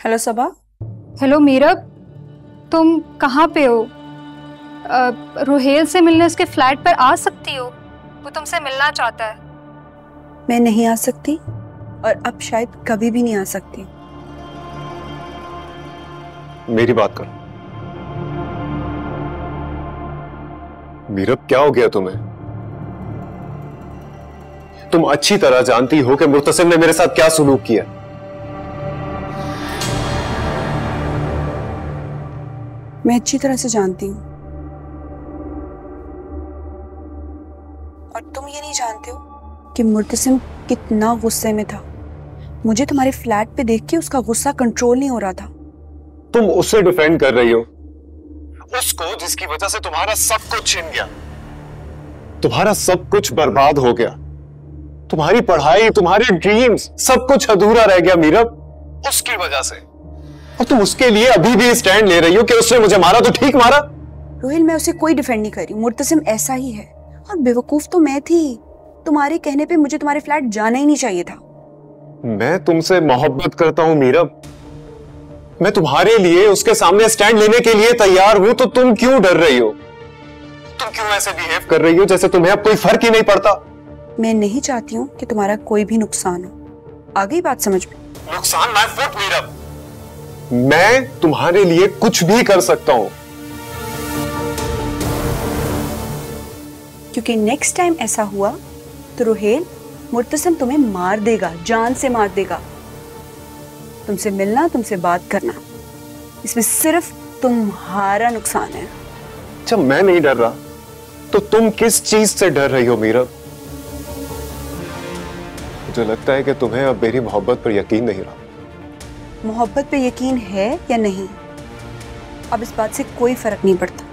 Hello सबा। Hello Meerab, तुम कहाँ पे हो? रोहेल से मिलने उसके फ्लैट पर आ सकती हो? वो तुमसे मिलना चाहता है। मैं नहीं आ सकती और अब शायद कभी भी नहीं आ सकती। मेरी बात करो। मीरब, क्या हो गया तुम्हें? तुम अच्छी तरह जानती हो कि मुर्तसिम ने मेरे साथ क्या सुलूक किया। मैं अच्छी तरह से जानती हूँ और तुम ये नहीं जानते हो कि मुर्तसिम कितना गुस्से में था। मुझे तुम्हारे फ्लैट पे देख के उसका गुस्सा कंट्रोल नहीं हो रहा था। तुम उसे डिफेंड कर रही हो, उसको जिसकी वजह से तुम्हारा सब कुछ छिन गया, तुम्हारा सब कुछ बर्बाद हो गया, तुम्हारी पढ़ाई, तुम्हारे ड्रीम्स, सब कुछ अधूरा रह गया मीरब, उसकी वजह से। और तुम उसके लिए अभी भी स्टैंड ले रही हो कि उसने मुझे मारा तो ठीक मारा। रोहिल, मैं उसे कोई डिफेंड नहीं कर रही। मुर्तसिम ऐसा ही है और बेवकूफ तो मैं थी। तुम्हारे कहने पे मुझे तुम्हारे फ्लैट जाना ही नहीं चाहिए था। मैं तुमसे मोहब्बत करता हूं मीरब, मैं तुम्हारे लिए उसके सामने स्टैंड लेने के लिए तैयार हूं, तो तुम क्यों डर रही हो? तुम क्यों ऐसे बिहेव कर रही हो जैसे तुम्हें अब कोई फर्क ही नहीं पड़ता? मैं नहीं चाहती हूँ कि तुम्हारा कोई भी नुकसान हो। आ गई बात समझ में? नुकसान माय फुट मीरब, मैं तुम्हारे लिए कुछ भी कर सकता हूं। क्योंकि नेक्स्ट टाइम ऐसा हुआ तो रोहेल, मुर्तसिम तुम्हें मार देगा, जान से मार देगा। तुमसे मिलना, तुमसे बात करना, इसमें सिर्फ तुम्हारा नुकसान है। जब मैं नहीं डर रहा तो तुम किस चीज से डर रही हो मीरब? मुझे लगता है कि तुम्हें अब मेरी मोहब्बत पर यकीन नहीं रहा। मोहब्बत पे यकीन है या नहीं, अब इस बात से कोई फर्क नहीं पड़ता।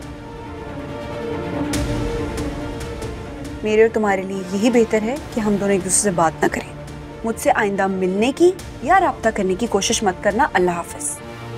मेरे और तुम्हारे लिए यही बेहतर है कि हम दोनों एक दूसरे से बात ना करें। मुझसे आइंदा मिलने की या राब्ता करने की कोशिश मत करना। अल्लाह हाफिज।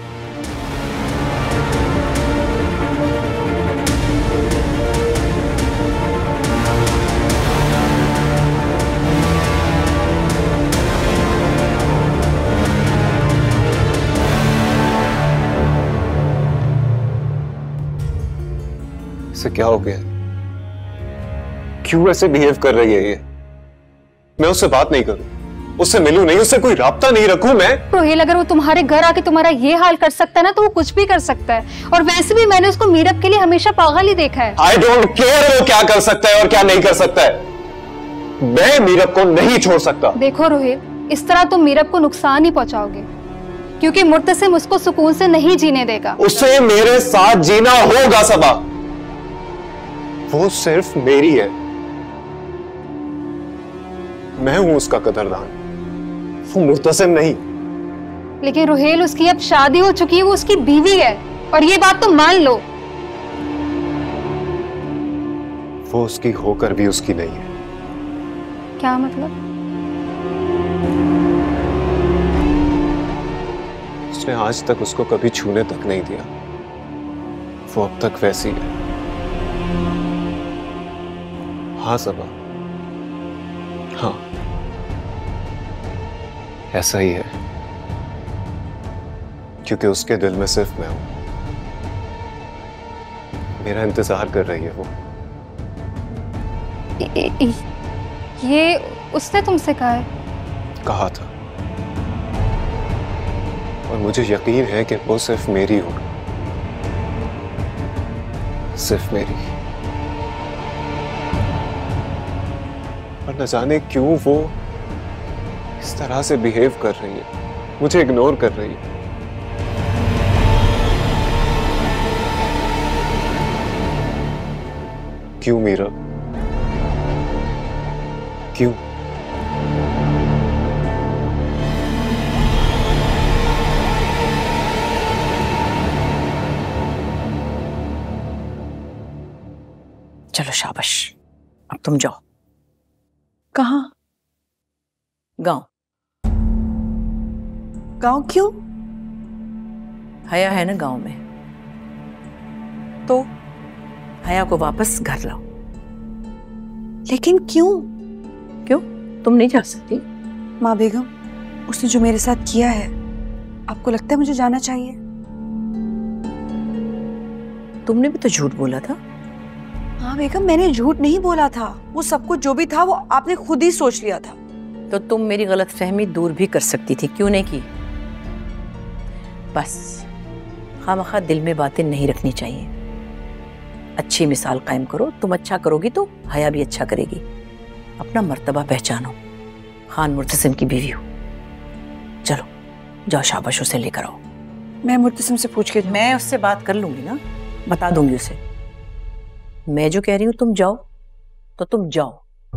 इसे क्या हो गया? क्यों ऐसे बिहेव कर रही है ये? मैं उससे बात नहीं करूं, उससे मिलूं नहीं, उससे कोई राब्ता नहीं रखूं मैं? रोहेल, अगर वो तुम्हारे घर आके तुम्हारा ये हाल कर सकता है ना, तो वो कुछ भी कर सकता है। और वैसे भी मैंने उसको मीरब के लिए हमेशा पागल ही देखा है। आई डोंट केयर वो क्या कर सकता है और क्या नहीं कर सकता है। मैं मीरब को नहीं छोड़ सकता। देखो रोहेल, इस तरह तुम मीरब को नुकसान ही पहुंचाओगे, क्योंकि मुर्तसिम उसको सुकून से नहीं जीने देगा। उसे मेरे साथ जीना होगा सबा, वो सिर्फ मेरी है, मैं हूं उसका कदरदान, वो मुर्तसिम नहीं। लेकिन रोहेल, उसकी अब शादी हो चुकी है, वो उसकी बीवी है, और ये बात तो मान लो। वो उसकी होकर भी उसकी नहीं है। क्या मतलब? उसने आज तक उसको कभी छूने तक नहीं दिया, वो अब तक वैसी है। हाँ सबा, हाँ ऐसा ही है, क्योंकि उसके दिल में सिर्फ मैं हूं। मेरा इंतजार कर रही है वो। ये उसने तुमसे कहा है? कहा था, और मुझे यकीन है कि वो सिर्फ मेरी होगी, सिर्फ मेरी। और न जाने क्यों वो इस तरह से बिहेव कर रही है, मुझे इग्नोर कर रही है। क्यों मीरा, क्यों? चलो शाबाश, अब तुम जाओ। कहाँ? गांव। गांव क्यों? हया है ना गांव में, तो हया को वापस घर लाओ। लेकिन क्यों? क्यों? तुम नहीं जा सकती? माँ बेगम, उसने जो मेरे साथ किया है, आपको लगता है मुझे जाना चाहिए? तुमने भी तो झूठ बोला था। हाँ बेगम, मैंने झूठ नहीं बोला था। वो सब कुछ जो भी था वो आपने खुद ही सोच लिया था। तो तुम मेरी गलतफहमी दूर भी कर सकती थी, क्यों नहीं की? बस खामखा दिल में बातें नहीं रखनी चाहिए। अच्छी मिसाल कायम करो। तुम अच्छा करोगी तो हया भी अच्छा करेगी। अपना मर्तबा पहचानो। खान मुर्तसिम की बीवी हो। चलो जाओ, शाबाश उसे लेकर आओ। मैं मुर्तसिम से पूछ के मैं उससे बात कर लूंगी ना, बता दूंगी उसे। मैं जो कह रही हूं तुम जाओ तो तुम जाओ।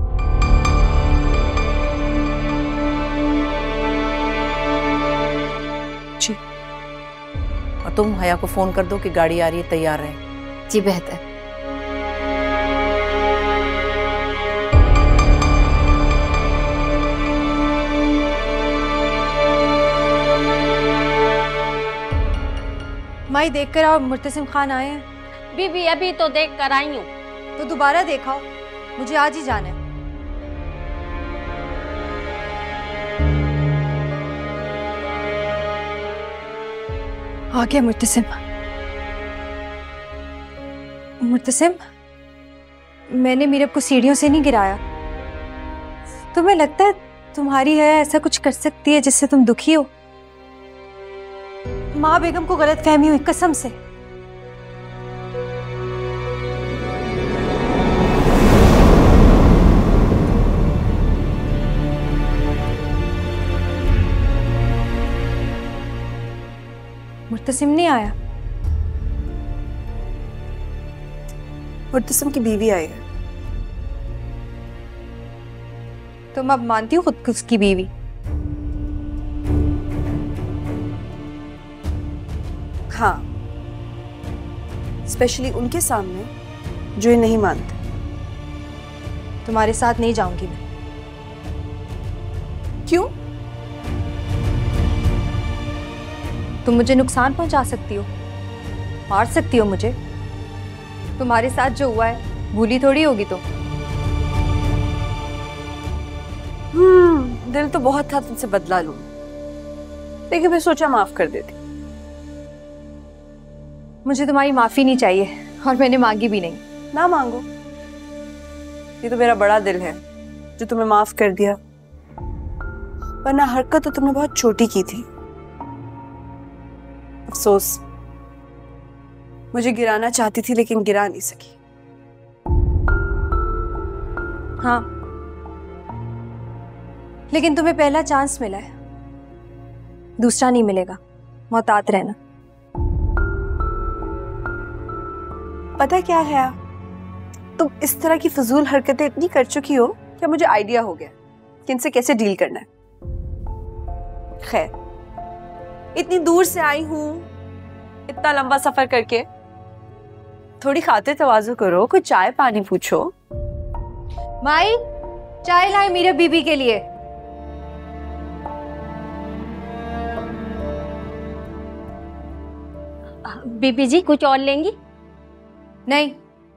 जी। और तुम हया को फोन कर दो कि गाड़ी आ रही है, तैयार रहे। जी बेहतर। माई देख कर आओ, मुर्तसिम खान आए हैं। बीबी अभी तो देख कर आई हूँ। तो दोबारा देखाओ, मुझे आज ही जाना है। आ गया मुर्तसिम। मुर्तसिम, मैंने मीरब को सीढ़ियों से नहीं गिराया। तुम्हें लगता है तुम्हारी है ऐसा कुछ कर सकती है जिससे तुम दुखी हो? माँ बेगम को गलत फहमी हुई, कसम से। मुर्तसिम नहीं आया? मुर्तसिम की बीवी आई है। तुम अब मानती हो खुद को उसकी बीवी? हाँ, स्पेशली उनके सामने जो ये नहीं मानते। तुम्हारे साथ नहीं जाऊंगी मैं। क्यों? तुम मुझे नुकसान पहुंचा सकती हो, मार सकती हो मुझे। तुम्हारे साथ जो हुआ है भूली थोड़ी होगी तुम। दिल तो बहुत था तुमसे बदला लूं, लेकिन मैं सोचा माफ कर देती। मुझे तुम्हारी माफी नहीं चाहिए और मैंने मांगी भी नहीं। ना मांगो, ये तो मेरा बड़ा दिल है जो तुम्हें माफ कर दिया, वरना हरकत तो तुमने बहुत छोटी की थी। अफसोस, मुझे गिराना चाहती थी लेकिन गिरा नहीं सकी। हाँ, लेकिन तुम्हें पहला चांस मिला है, दूसरा नहीं मिलेगा। मोहतात रहना। पता क्या है, तुम इस तरह की फजूल हरकतें इतनी कर चुकी हो कि मुझे आइडिया हो गया कि इनसे कैसे डील करना है। खैर, इतनी दूर से आई हूं, इतना लंबा सफर करके, थोड़ी खातिर तवाज़ु करो, कोई चाय पानी पूछो। माई, चाय लाए मेरे बीबी के लिए। बीबी जी कुछ और लेंगी? नहीं,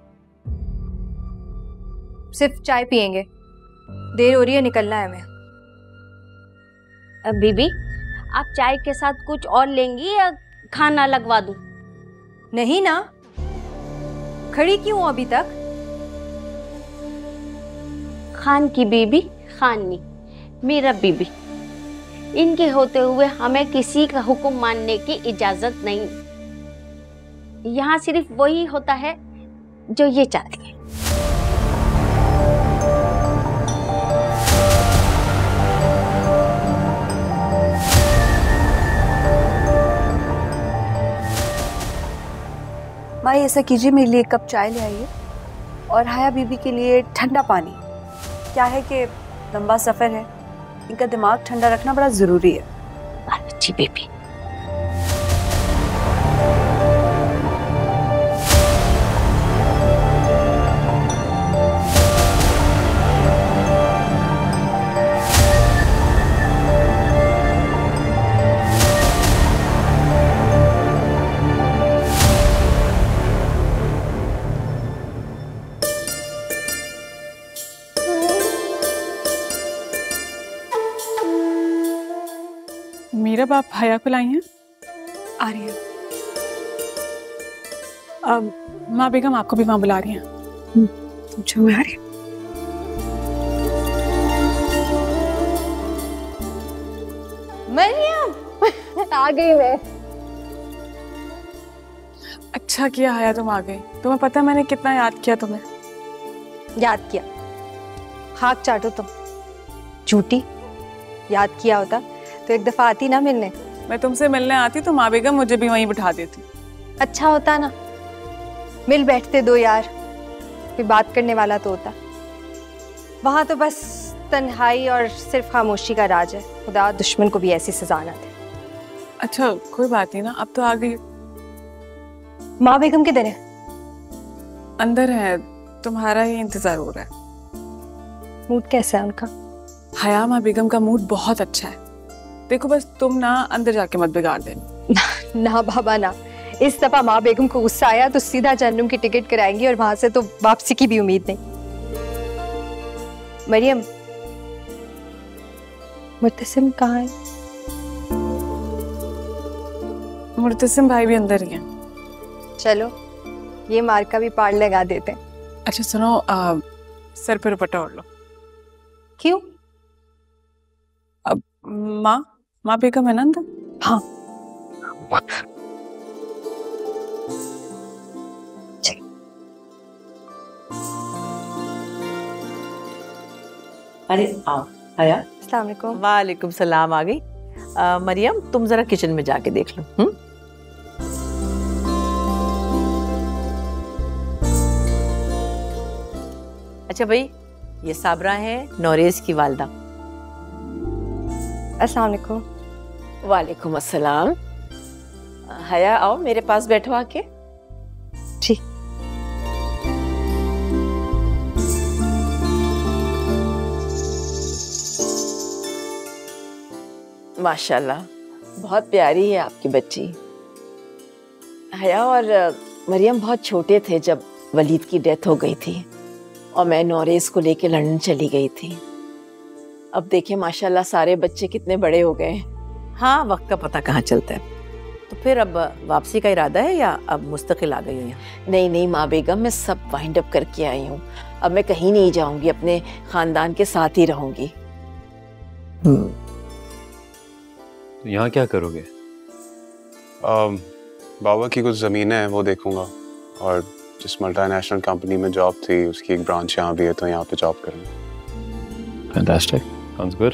सिर्फ चाय पियेंगे। देर हो रही है, निकलना है हमें। बीबी, आप चाय के साथ कुछ और लेंगी या खाना लगवा दूं? नहीं ना, खड़ी क्यों अभी तक? खान की बीबी खाननी, मेरा बीबी, इनके होते हुए हमें किसी का हुक्म मानने की इजाजत नहीं। यहाँ सिर्फ वही होता है जो ये चाहती है। माँ, ऐसा कीजिए, मेरे लिए एक कप चाय ले आइए और हया बीबी के लिए ठंडा पानी। क्या है कि लंबा सफर है, इनका दिमाग ठंडा रखना बड़ा जरूरी है। अच्छी बीबी। मीरा, आप हया को लाई हैं? आ रही है। माँ बेगम आपको भी वहाँ बुला रही हैं। जो मैं आ रही हूँ। मरियम आ गई मैं। अच्छा किया हया तुम आ गई। तुम्हें पता है मैंने कितना याद किया तुम्हें। याद किया? हाथ चाटो तुम, झूठी। याद किया होता तो एक दफा आती ना मिलने। मैं तुमसे मिलने आती तो माँ बेगम मुझे भी वहीं बिठा देती। अच्छा होता ना, मिल बैठते दो यार, कोई बात करने वाला तो होता। वहां तो बस तन्हाई और सिर्फ खामोशी का राज है। खुदा दुश्मन को भी ऐसी सजा ना दे। अच्छा कोई बात नहीं ना, अब तो आ गई। माँ बेगम किधर है? अंदर है, तुम्हारा ही इंतजार हो रहा है। मूड कैसा है उनका? हया माँ बेगम का मूड बहुत अच्छा है। देखो बस तुम ना अंदर जाके मत बिगाड़ देना। ना बाबा ना, इस दफा माँ बेगम को गुस्सा आया तो सीधा जहन्नुम की टिकट कराएंगी और वहां से तो वापसी की भी उम्मीद नहीं। मरियम, मुर्तसिम कहाँ है? मुर्तसिम भाई भी अंदर ही है। चलो ये मार का भी पार लगा देते हैं। अच्छा सुनो, सर पे दुपट्टा ओढ़ लो। क्यों? अब माँ बेगम है ना अंदर? हाँ अरे आओ हया। अस्सलाम वालेकुम। वालेकुम सलाम। आ गई। मरियम तुम जरा किचन में जाके देख लो। अच्छा भाई, ये साबरा है नौरेज की वालदा। अस्सलाम वालेकुम। वालेकुम अस्सलाम। हया आओ मेरे पास बैठो आके। जी। माशाल्लाह बहुत प्यारी है आपकी बच्ची। हया और मरियम बहुत छोटे थे जब वलीद की डेथ हो गई थी और मैं नौरेज को लेके लंदन चली गई थी। अब देखें माशाल्लाह सारे बच्चे कितने बड़े हो गए। हाँ, वक्त का पता कहाँ चलता है। तो फिर अब वापसी का इरादा है या अब मुस्तकिल आ गई हो यहाँ? नहीं नहीं माँ बेगम, मैं सब वाइंड अप करके आई हूँ। अब मैं कहीं नहीं जाऊंगी, अपने खानदान के साथ ही रहूंगी। तो यहाँ क्या करोगे? बाबा की कुछ ज़मीनें हैं वो देखूंगा, और जिस मल्टीनेशनल कंपनी में जॉब थी उसकी एक ब्रांच यहाँ भी है तो यहाँ पे जॉब करूँगा। Fantastic, sounds good.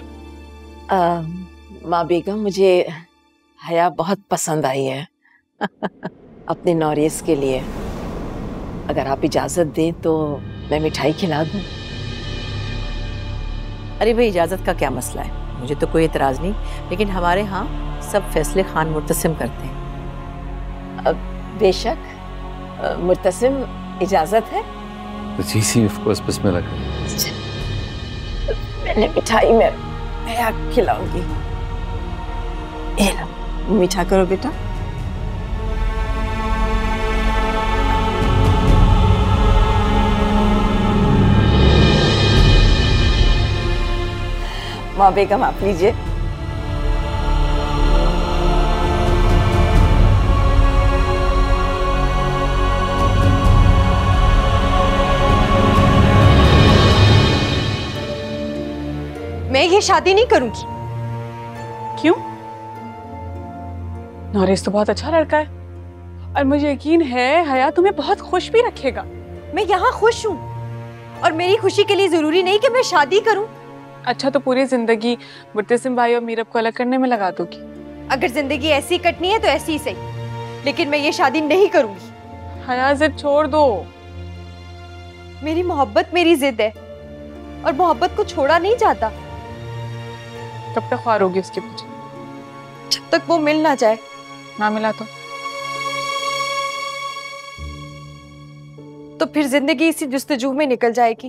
माँ बेगम, मुझे हया बहुत पसंद आई है अपने नौरेस के लिए। अगर आप इजाज़त दें तो मैं मिठाई खिला दूँ। अरे भाई, इजाज़त का क्या मसला है, मुझे तो कोई एतराज़ नहीं, लेकिन हमारे यहाँ सब फैसले खान मुर्तसिम करते हैं। बेशक मुर्तसिम, इजाज़त है? जी सी, ऑफ कोर्स, बिस्मिल्लाह करें। मैंने मिठाई में हया खिलाऊंगी। ये लो, मीठा करो बेटा। माँ बेगम आप लीजिए। मैं ये शादी नहीं करूंगी। क्यों? नौरेज तो बहुत अच्छा लड़का है और मुझे यकीन है हया तुम्हें बहुत खुश भी रखेगा। मैं यहाँ खुश हूँ और मेरी खुशी के लिए जरूरी नहीं कि मैं शादी करूँ। अच्छा, तो पूरी जिंदगी मुर्तसिम भाई और मीरब को अलग करने में लगा दोगी? अगर जिंदगी ऐसी कटनी है तो ऐसी ही सही, लेकिन मैं ये शादी नहीं करूंगी। हया, जिद छोड़ दो। मेरी मोहब्बत मेरी जिद है और मोहब्बत को छोड़ा नहीं जाता। कब तक ख्वार होगी उसके पीछे? जब तक वो मिल ना जाए। ना मिला तो फिर जिंदगी इसी जुस्तजू में निकल जाएगी।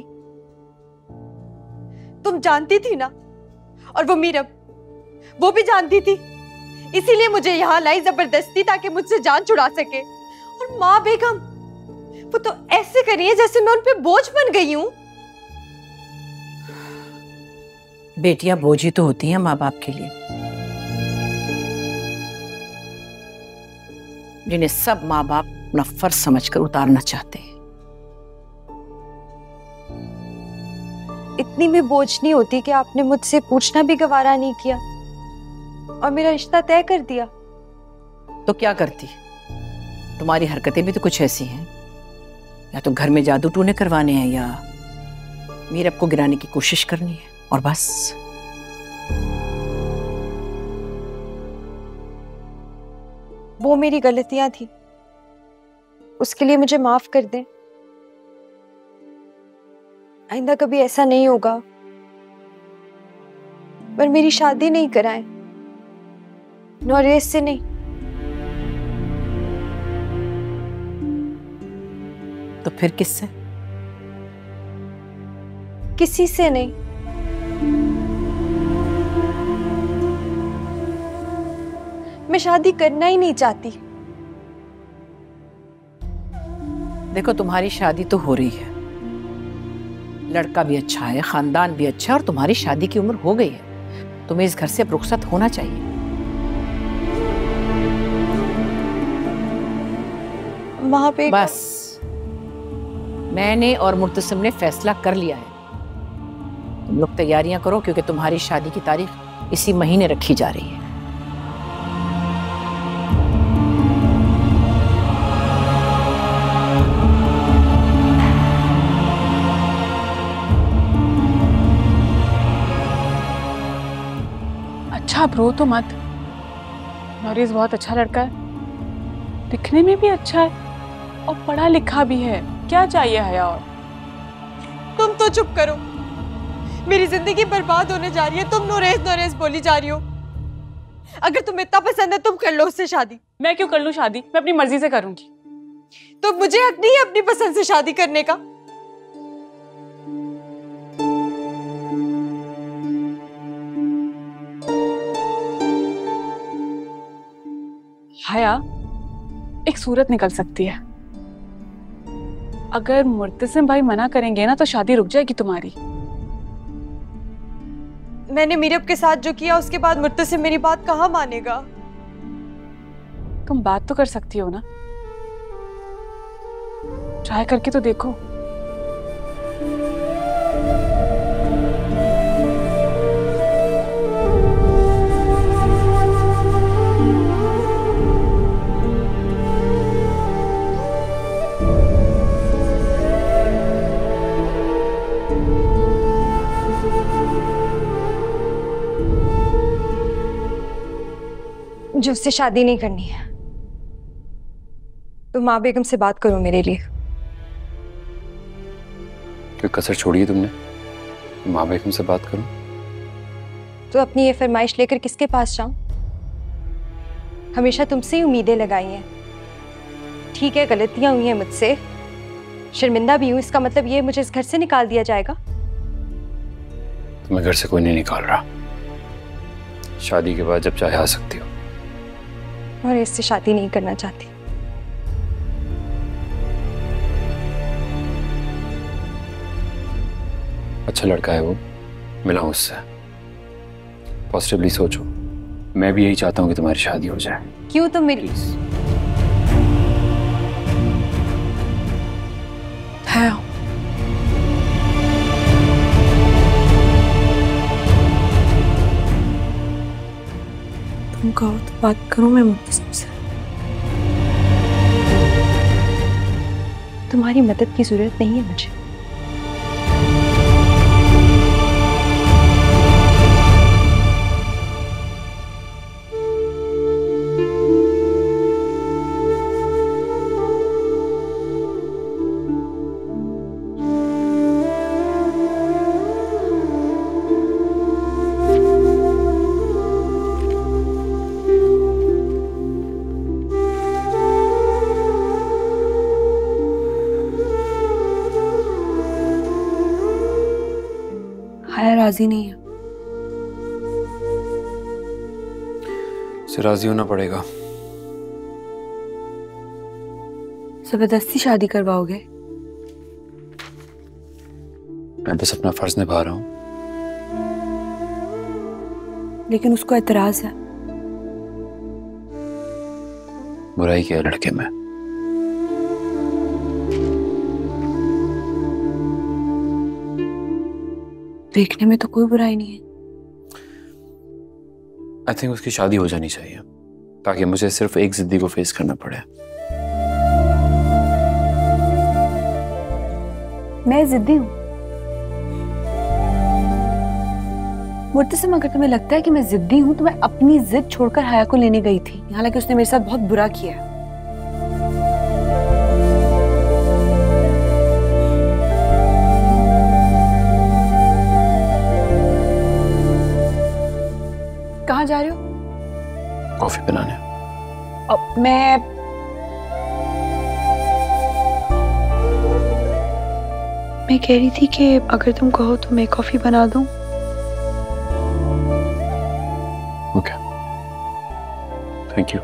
तुम जानती थी ना, और वो मीरब, वो भी जानती थी, इसीलिए मुझे यहाँ लाई जबरदस्ती ताकि मुझसे जान छुड़ा सके। और माँ बेगम, वो तो ऐसे करी है जैसे मैं उन पे बोझ बन गई हूँ। बेटियां बोझ ही तो होती हैं माँ बाप के लिए। जिन्हें सब माँ बाप अपना फर्ज समझकर उतारना चाहते हैं। इतनी भी बोझ नहीं होती कि आपने मुझसे पूछना भी गवारा नहीं किया और मेरा रिश्ता तय कर दिया। तो क्या करती? तुम्हारी हरकतें भी तो कुछ ऐसी हैं, या तो घर में जादू टूने करवाने हैं या मीरब को गिराने की कोशिश करनी है, और बस। वो मेरी गलतियां थी, उसके लिए मुझे माफ कर दें। आइंदा कभी ऐसा नहीं होगा। पर मेरी शादी नहीं कराएं, नौरेज से नहीं। तो फिर किससे? किसी से नहीं। मैं शादी करना ही नहीं चाहती। देखो, तुम्हारी शादी तो हो रही है, लड़का भी अच्छा है, खानदान भी अच्छा है, और तुम्हारी शादी की उम्र हो गई है। तुम्हें इस घर से अब रुखसत होना चाहिए। वहां पे बस, मैंने और मुर्तसिम ने फैसला कर लिया है। तुम लोग तैयारियां करो, क्योंकि तुम्हारी शादी की तारीख इसी महीने रखी जा रही है। अच्छा, आप रो तो मत। नौरेज बहुत अच्छा लड़का है, दिखने में भी अच्छा है और पढ़ा लिखा भी है। क्या चाहिए हया और? तुम तो चुप करो। मेरी जिंदगी बर्बाद होने जा रही है। तुम नौरेज नौरेज बोली जा रही हो। अगर तुम्हें इतना पसंद है, तुम कर लो उससे शादी। मैं क्यों कर लूं शादी? मैं अपनी मर्जी से करूंगी। तो मुझे हक नहीं है अपनी पसंद से शादी करने का। हया, एक सूरत निकल सकती है। अगर मुर्तसिम भाई मना करेंगे ना, तो शादी रुक जाएगी तुम्हारी। मैंने मीरब के साथ जो किया, उसके बाद मुर्तसिम मेरी बात कहाँ मानेगा? तुम बात तो कर सकती हो ना, ट्राई करके तो देखो। मुझे उससे शादी नहीं करनी है। तो माँ बेगम से बात करो मेरे लिए। कोई कसर छोड़ी है तुमने? माँ बेगम से बात करो। तो अपनी ये फरमाइश लेकर किसके पास जाऊं? हमेशा तुमसे ही उम्मीदें लगाई हैं। ठीक है, गलतियां हुई हैं मुझसे, शर्मिंदा भी हूं। इसका मतलब ये मुझे इस घर से निकाल दिया जाएगा? तुम्हें घर से कोई नहीं निकाल रहा। शादी के बाद जब चाहे आ सकती हो। और इससे शादी नहीं करना चाहती। अच्छा लड़का है वो, मिला हूं उससे। पॉजिटिवली सोचो। मैं भी यही चाहता हूं कि तुम्हारी शादी हो जाए। क्यों? तुम मेरी है। तुम कहो तो बात करूं मैं मुर्तसिम से। तुम्हारी मदद की जरूरत नहीं है मुझे। हया राजी नहीं है। उसे राजी होना पड़ेगा। जबरदस्ती शादी करवाओगे? मैं बस अपना फर्ज निभा रहा हूं। लेकिन उसको एतराज है। बुराई क्या है लड़के में? देखने में तो कोई बुराई नहीं है। आई थिंक उसकी शादी हो जानी चाहिए ताकि मुझे सिर्फ एक जिद्दी को फेस करना पड़े। मैं जिद्दी हूँ? मुर्तसिम, अगर तुम्हें लगता है कि मैं जिद्दी हूँ तो मैं अपनी जिद छोड़कर हया को लेने गई थी, हालांकि उसने मेरे साथ बहुत बुरा किया। कहाँ जा रहे हो? कॉफी बनाने। अब मैं कह रही थी कि अगर तुम कहो तो मैं कॉफी बना दूं। Okay, thank you.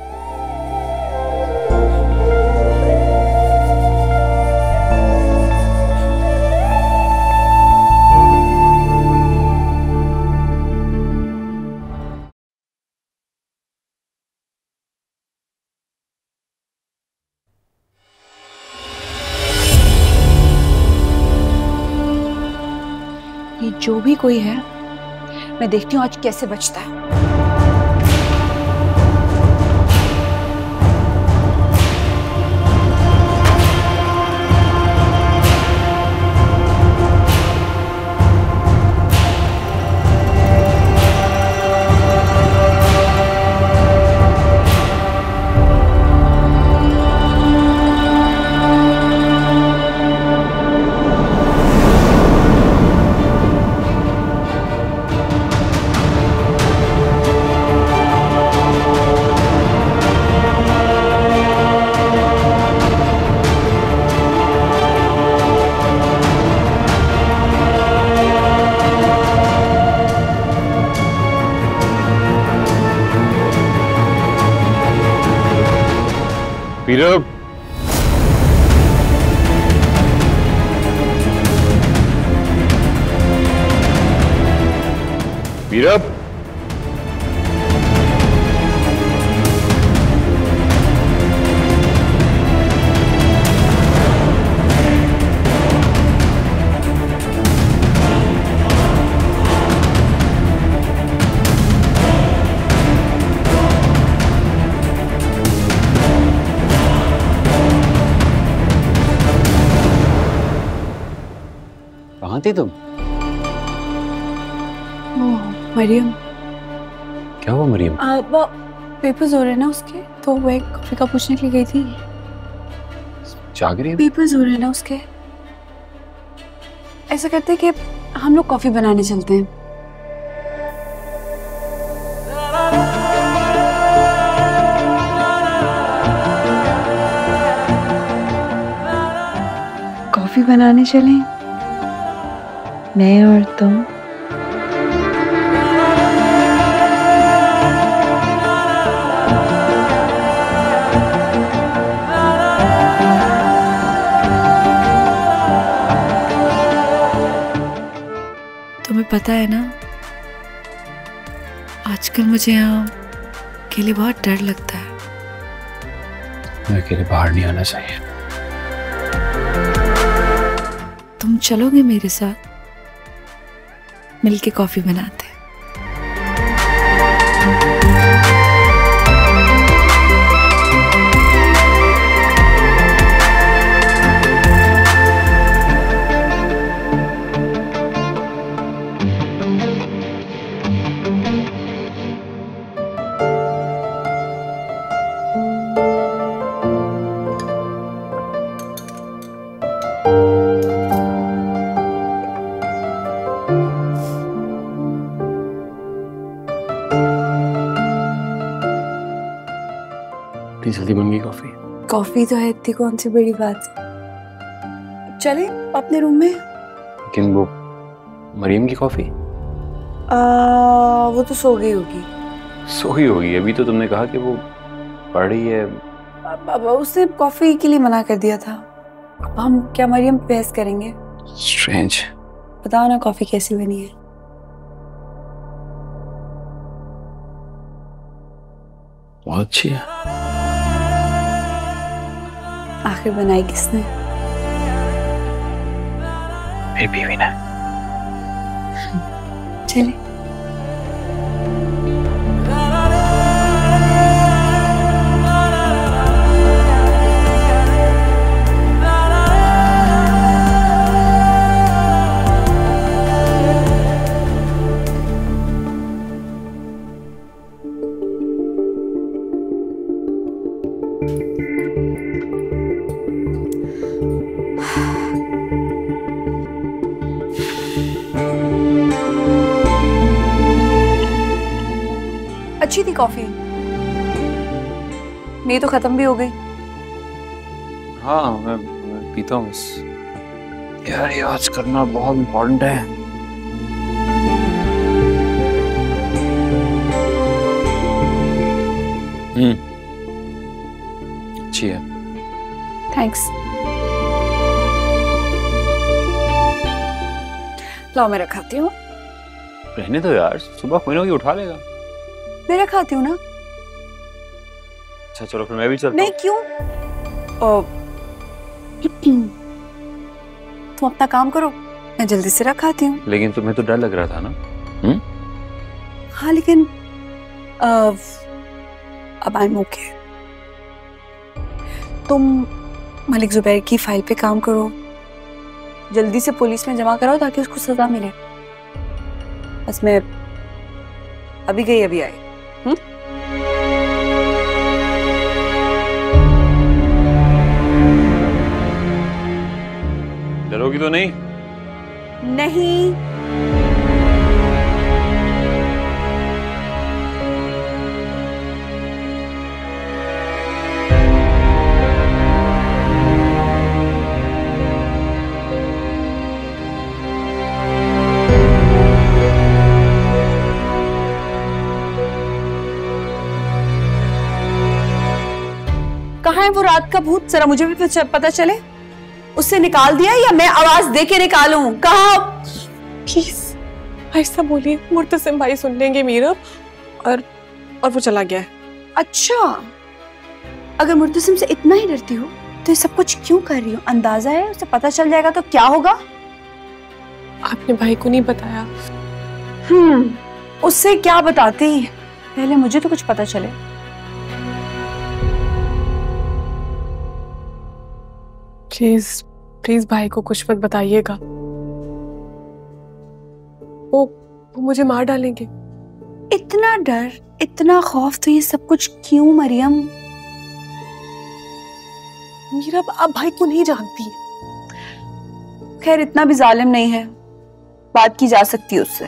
ये जो भी कोई है, मैं देखती हूँ आज कैसे बचता है। मीरब, मीरब, कहाँ थी तुम? मरियम। क्या हुआ मरियम? वो पेपर्स हो रहे हैं ना उसके, तो वो एक कॉफी का पूछने के लिए गई थी। जाग रही है? पेपर्स हो रहे हैं ना उसके। ऐसा करते हैं कि हम लोग कॉफी बनाने चलते हैं। कॉफी बनाने चलें, मैं और तुम। तुम्हें पता है ना, आजकल मुझे यहाँ अकेले बहुत डर लगता है। मैं अकेले बाहर नहीं आना चाहिए। तुम चलोगे मेरे साथ? मिलके कॉफी बनाते हैं। इतनी जल्दी बन गई कॉफी? कॉफी तो है, इतनी कौन सी बड़ी बात। चले अपने रूम में। लेकिन वो मरियम की कॉफी? वो तो सो गई होगी। सो ही होगी। अभी तो तुमने कहा कि वो पढ़ रही है। अब उसने कॉफी के लिए मना कर दिया था। अब हम क्या मरियम पे बहस करेंगे? स्ट्रेंज। बताओ ना कॉफी कैसी बनी है? बहुत अच्छी है। आखिर बनाई किसने? मेरी बीवी ने। चले। अच्छी थी कॉफी, मेरी तो खत्म भी हो गई। हाँ मैं पीता हूँ बस। यार ये आज करना बहुत इम्पोर्टेंट है। अच्छी है। थैंक्स। लाओ मैं रखाती हूँ। रहने दो यार, सुबह कोई ना कोई उठा लेगा। मैं रखाती हूँ ना। अच्छा चलो फिर मैं भी चलता नहीं हूँ। क्यों? तुम अपना काम करो, मैं जल्दी से रखाती हूँ। लेकिन तुम्हें तो डर लग रहा था ना? हाँ लेकिन अब आई एम ओके। तुम मलिक जुबैर की फाइल पे काम करो, जल्दी से पुलिस में जमा कराओ ताकि उसको सजा मिले। बस मैं अभी गई अभी आई। डरोगी तो नहीं? नहीं। कहाँ है वो रात का भूत? जरा मुझे भी तो पता चले। उससे निकाल दिया या मैं आवाज दे के निकालूं? कहाँ? प्लीज ऐसा बोलिए, मुर्तसिम भाई सुन लेंगे मीरब। और वो चला गया है। अच्छा, अगर मुर्तसिम से इतना ही डरती हो तो ये सब कुछ क्यों कर रही हो? अंदाजा है उसे पता चल जाएगा तो क्या होगा? आपने भाई को नहीं बताया? उससे क्या बताती, पहले मुझे तो कुछ पता चले। प्लीज प्लीज भाई को कुछ मत बताइएगा, वो मुझे मार डालेंगे। इतना डर, इतना खौफ, तो ये सब कुछ क्यों मरियम? मीरा आप भाई को नहीं जानती। खैर इतना भी जालिम नहीं है, बात की जा सकती है उससे।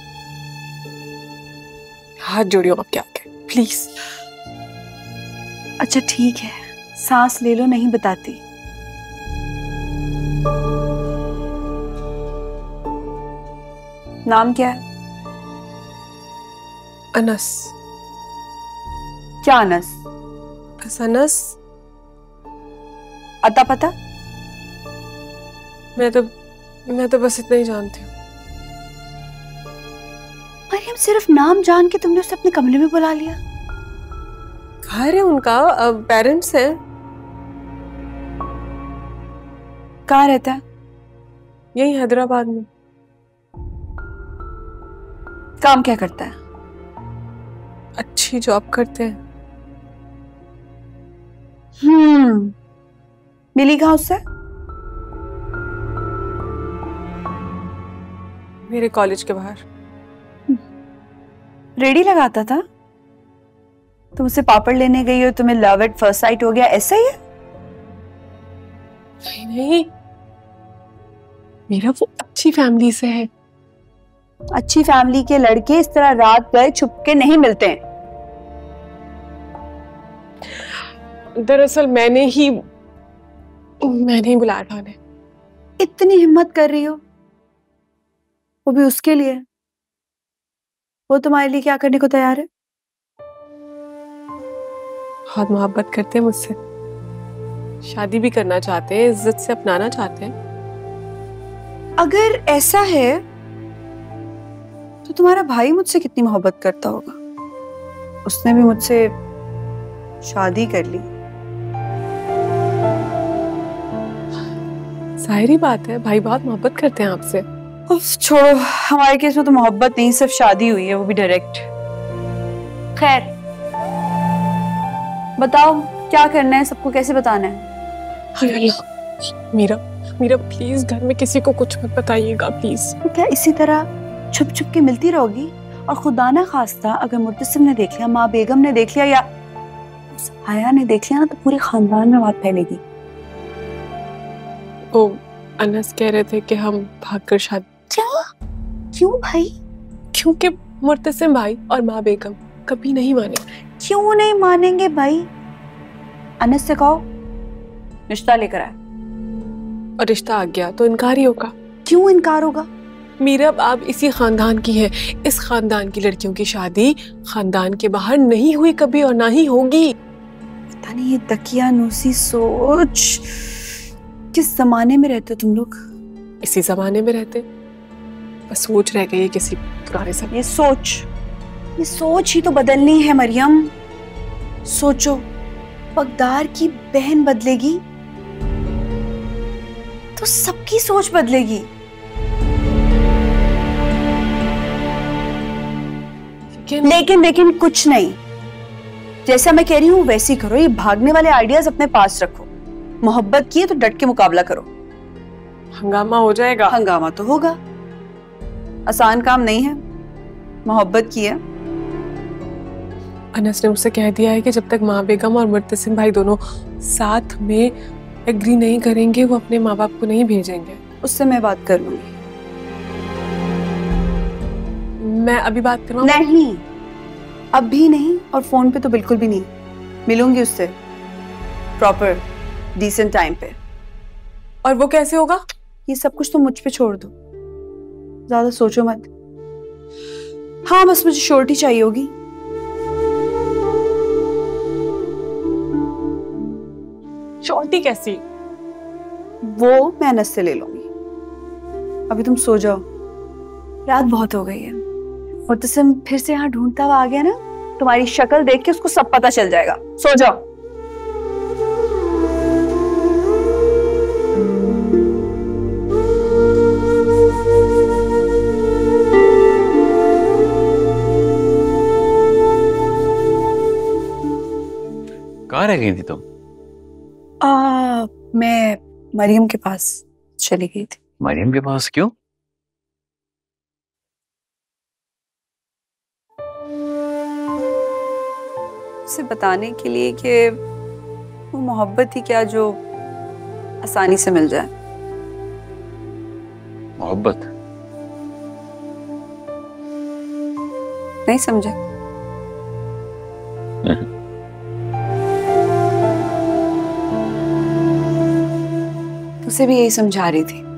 हाथ जोड़ियो आपके आगे प्लीज। अच्छा ठीक है, सांस ले लो, नहीं बताती। नाम क्या है? अनस। क्या अनस? अनस। अता पता? मैं तो बस इतना ही जानती हूँ। मरियम सिर्फ नाम जान के तुमने उसे अपने कमरे में बुला लिया? घर है उनका, पेरेंट्स हैं। कहाँ रहता है? यही हैदराबाद में। काम क्या करता है? अच्छी जॉब करते हैं। मिली कहाँ उससे? मेरे कॉलेज के बाहर। रेडी लगाता था? तुम उससे पापड़ लेने गई हो, तुम्हें लव एट फर्स्ट साइट हो गया, ऐसा ही है? नहीं, मेरा वो अच्छी फैमिली से है। अच्छी फैमिली के लड़के इस तरह रात गए छुप के नहीं मिलते हैं। दरअसल मैंने ही बुलाया था उन्हें। इतनी हिम्मत कर रही हो, वो भी उसके लिए? वो तुम्हारे लिए क्या करने को तैयार है? बहुत मोहब्बत करते हैं मुझसे, शादी भी करना चाहते हैं, इज्जत से अपनाना चाहते हैं। अगर ऐसा है तो तुम्हारा भाई मुझसे कितनी मोहब्बत करता होगा? उसने भी मुझसे शादी कर ली। जाहिर ही बात है, भाई बहुत मोहब्बत करते हैं आपसे। उफ, छोड़ो, हमारे केस में तो मोहब्बत नहीं, सिर्फ शादी हुई है, वो भी डायरेक्ट। खैर, बताओ क्या करना है, सबको कैसे बताना है? हाय अल्लाह, मीरा मीरा प्लीज घर में किसी को कुछ मत बताइएगा प्लीज। तो क्या इसी तरह छुप छुप के मिलती रहोगी? और खुदा ना खास्ता अगर मुर्तसिम ने देख लिया, माँ बेगम ने देख लिया या हाया ने देख लिया ना, तो पूरे खानदान में बात फैलेगी। वो अनस कह रहे थे कि हम भागकर शादी। क्या? क्यों भाई? क्योंकि मुर्तसिम भाई और माँ बेगम कभी नहीं माने। क्यों नहीं मानेंगे भाई? अनस से कहो रिश्ता लेकर आए। और रिश्ता आ गया तो इनकार ही होगा। क्यों इनकार होगा? मीरा आप इसी खानदान की है, इस खानदान की लड़कियों की शादी खानदान के बाहर नहीं हुई कभी और ना ही होगी। पता नहीं ये दकियानूसी सोच, किस जमाने में रहते हो तुम लोग? इसी जमाने में रहते, बस सोच रह गई है किसी पुराने समय। ये सोच ही तो बदलनी है मरियम। सोचो, पगदार की बहन बदलेगी तो सबकी सोच बदलेगी। लेकिन कुछ नहीं, जैसा मैं कह रही हूँ वैसे ही करो। ये भागने वाले आइडियाज अपने पास रखो। मोहब्बत की है तो डट के मुकाबला करो। हंगामा हो जाएगा। हंगामा तो होगा, आसान काम नहीं है। मोहब्बत की है। अनस ने मुझसे कह दिया है कि जब तक माँ बेगम और मुर्तसिम भाई दोनों साथ में एग्री नहीं करेंगे वो अपने माँ बाप को नहीं भेजेंगे। उससे मैं बात कर लूंगी। मैं अभी बात करवाऊं? नहीं, अभी नहीं, और फोन पे तो बिल्कुल भी नहीं। मिलूंगी उससे प्रॉपर डिसेंट टाइम पे। और वो कैसे होगा? ये सब कुछ तो मुझ पे छोड़ दो, ज्यादा सोचो मत। हाँ, बस मुझे श्योरिटी चाहिए होगी। श्योरिटी कैसी? वो मैं अनस से ले लूंगी। अभी तुम सो जाओ, रात बहुत हो गई है। मुर्तसिम फिर से यहाँ ढूंढता हुआ आ गया ना, तुम्हारी शक्ल देख के उसको सब पता चल जाएगा। सो जाओ। कहाँ रह गई थी तुम? मैं मरियम के पास चली गई थी। मरियम के पास क्यों? उसे बताने के लिए कि वो मोहब्बत ही क्या जो आसानी से मिल जाए। मोहब्बत? नहीं समझे? उसे भी यही समझा रही थी।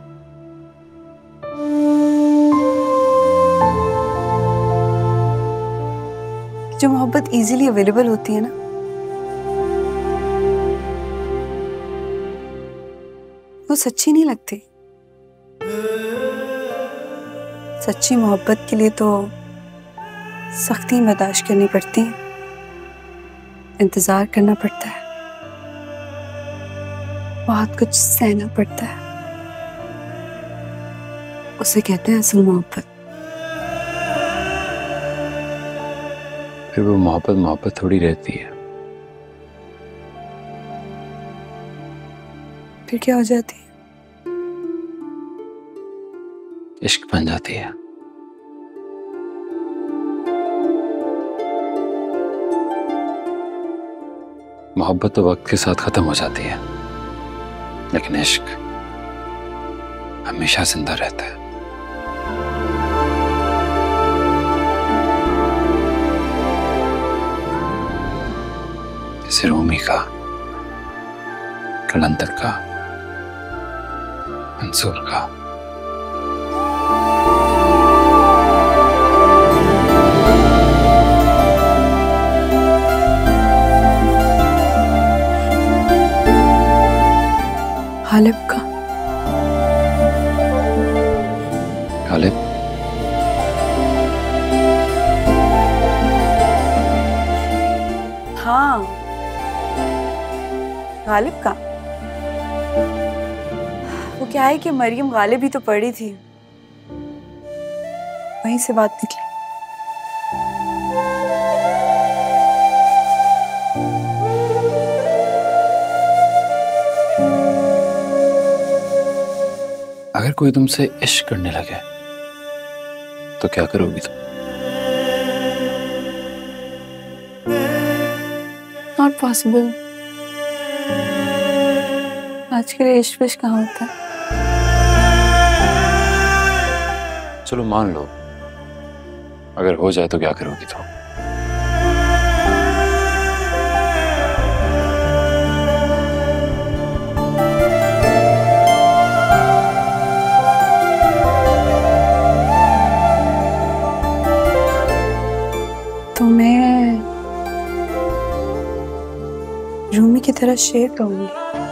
जो मोहब्बत इजीली अवेलेबल होती है ना, वो सच्ची नहीं लगती। सच्ची मोहब्बत के लिए तो सख्ती बर्दाश्त करनी पड़ती है, इंतजार करना पड़ता है, बहुत कुछ सहना पड़ता है। उसे कहते हैं असल मोहब्बत। फिर वो मोहब्बत थोड़ी रहती है। फिर क्या हो जाती है? इश्क बन जाती है। मोहब्बत तो वक्त के साथ खत्म हो जाती है, लेकिन इश्क हमेशा जिंदा रहता है। जैसे रूमी का, कलंदर का, मंसूर का। गालिब का। गालिब? हाँ, गालिब का। क्या है कि मरियम गालिब भी तो पड़ी थी, वहीं से बात निकली। अगर कोई तुमसे इश्क करने लगे तो क्या करोगी तुम? Not possible. आज के लिए इश्क विश्क कहाँ होता है। चलो मान लो अगर हो जाए तो क्या करोगी तुम? तो मैं रूमी की तरह शेर कहूंगी,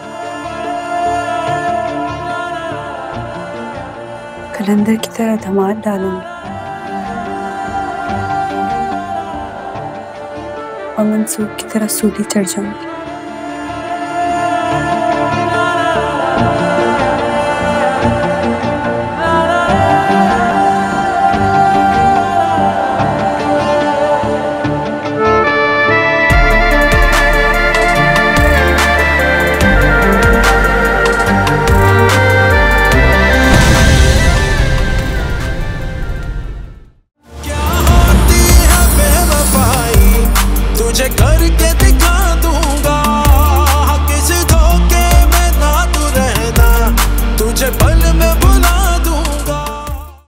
कलंदर की तरह धमाल डालूंगी और मंसूर की तरह सूली चढ़ जाऊंगी।